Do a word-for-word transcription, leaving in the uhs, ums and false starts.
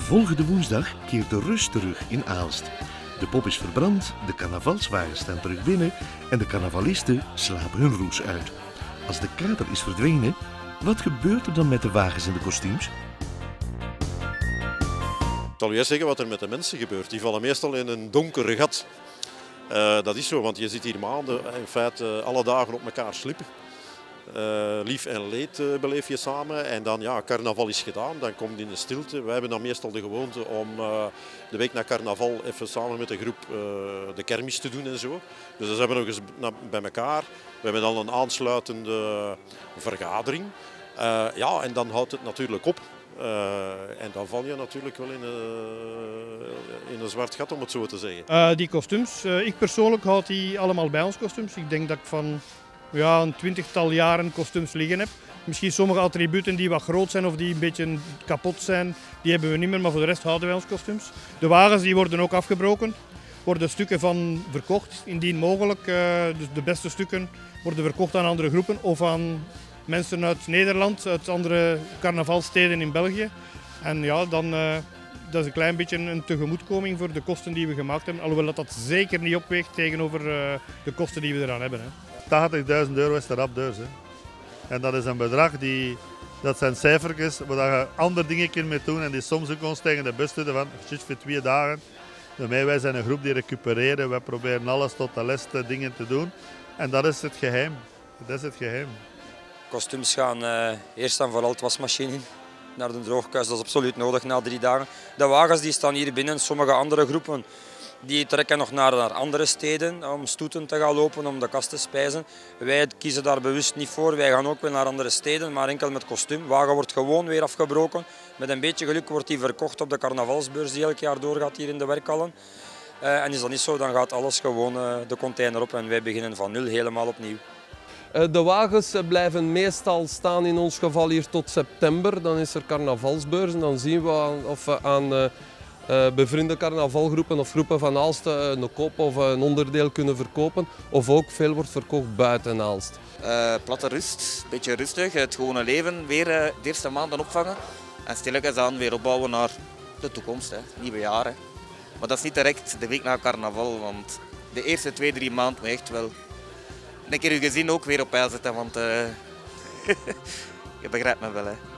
Volgende woensdag keert de rust terug in Aalst. De pop is verbrand, de carnavalswagens staan terug binnen en de carnavalisten slapen hun roes uit. Als de kater is verdwenen, wat gebeurt er dan met de wagens en de kostuums? Ik zal u eerst zeggen wat er met de mensen gebeurt. Die vallen meestal in een donker gat. Uh, dat is zo, want je zit hier maanden in feite alle dagen op elkaar slippen. Uh, lief en leed uh, beleef je samen en dan ja, carnaval is gedaan, dan komt het in de stilte. Wij hebben dan meestal de gewoonte om uh, de week na carnaval even samen met de groep uh, de kermis te doen en zo. Dus dan zijn we nog eens bij elkaar. We hebben dan een aansluitende vergadering. Uh, ja, en dan houdt het natuurlijk op. Uh, en dan val je natuurlijk wel in een, in een zwart gat, om het zo te zeggen. Uh, die kostuums, uh, ik persoonlijk houd die allemaal bij ons kostuums. Ik denk dat ik van ja, een twintigtal jaren kostuums liggen heb. Misschien sommige attributen die wat groot zijn of die een beetje kapot zijn, die hebben we niet meer, maar voor de rest houden wij ons kostuums. De wagens die worden ook afgebroken, worden stukken van verkocht, indien mogelijk. Uh, dus de beste stukken worden verkocht aan andere groepen of aan mensen uit Nederland, uit andere carnavalsteden in België. En ja, dan, uh, dat is een klein beetje een tegemoetkoming voor de kosten die we gemaakt hebben. Alhoewel dat, dat zeker niet opweegt tegenover uh, de kosten die we eraan hebben. Hè. tachtigduizend euro is de rap dus. Hè. En dat is een bedrag, die, dat zijn cijfertjes waar je andere dingen kunt mee doen en die soms ook ons tegen de bus doen van just voor twee dagen. Bij wij zijn een groep die recupereren, wij proberen alles tot de laatste dingen te doen. En dat is het geheim. Dat is het geheim. Kostuums gaan uh, eerst en vooral het wasmachine in, naar de droogkuis. Dat is absoluut nodig na drie dagen. De wagens die staan hier binnen, sommige andere groepen die trekken nog naar, naar andere steden om stoeten te gaan lopen, om de kast te spijzen. Wij kiezen daar bewust niet voor. Wij gaan ook weer naar andere steden, maar enkel met kostuum. De wagen wordt gewoon weer afgebroken. Met een beetje geluk wordt die verkocht op de carnavalsbeurs die elk jaar doorgaat hier in de werkhallen. Uh, en is dat niet zo, dan gaat alles gewoon uh, de container op en wij beginnen van nul helemaal opnieuw. De wagens blijven meestal staan in ons geval hier tot september. Dan is er carnavalsbeurs en dan zien we of we aan uh, bevriende carnavalgroepen of groepen van Aalst een koop of een onderdeel kunnen verkopen. Of ook veel wordt verkocht buiten Aalst. Uh, platte rust, een beetje rustig, het gewone leven, weer uh, de eerste maanden opvangen. En stilletjes aan weer opbouwen naar de toekomst, hè, nieuwe jaren. Maar dat is niet direct de week na carnaval, want de eerste twee, drie maanden moet echt wel een keer uw gezin ook weer op peil zetten, want uh, je begrijpt me wel. Hè.